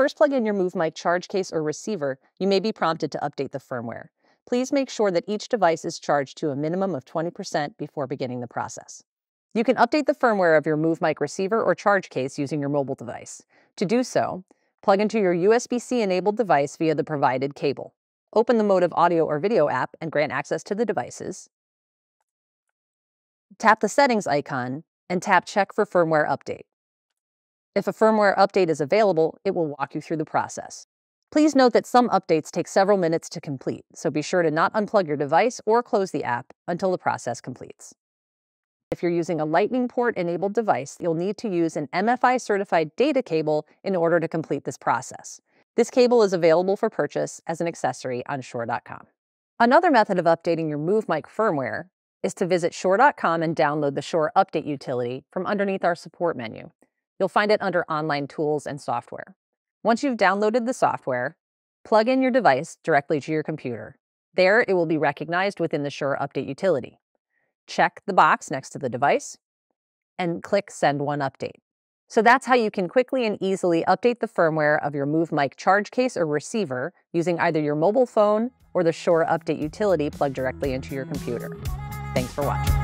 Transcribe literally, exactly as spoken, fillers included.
first plug in your MoveMic Charge Case or receiver, you may be prompted to update the firmware. Please make sure that each device is charged to a minimum of twenty percent before beginning the process. You can update the firmware of your MoveMic receiver or charge case using your mobile device. To do so, plug into your U S B C-enabled device via the provided cable. Open the Motive Audio or Video app and grant access to the devices. Tap the Settings icon and tap Check for Firmware Update. If a firmware update is available, it will walk you through the process. Please note that some updates take several minutes to complete, so be sure to not unplug your device or close the app until the process completes. If you're using a Lightning port-enabled device, you'll need to use an M F I-certified data cable in order to complete this process. This cable is available for purchase as an accessory on Shure dot com. Another method of updating your MoveMic firmware is to visit Shure dot com and download the Shure Update Utility from underneath our support menu. You'll find it under Online Tools and Software. Once you've downloaded the software, plug in your device directly to your computer. There, it will be recognized within the Shure Update Utility. Check the box next to the device and click Send One Update. So that's how you can quickly and easily update the firmware of your MoveMic Charge Case or receiver using either your mobile phone or the Shure Update Utility plugged directly into your computer. Thanks for watching.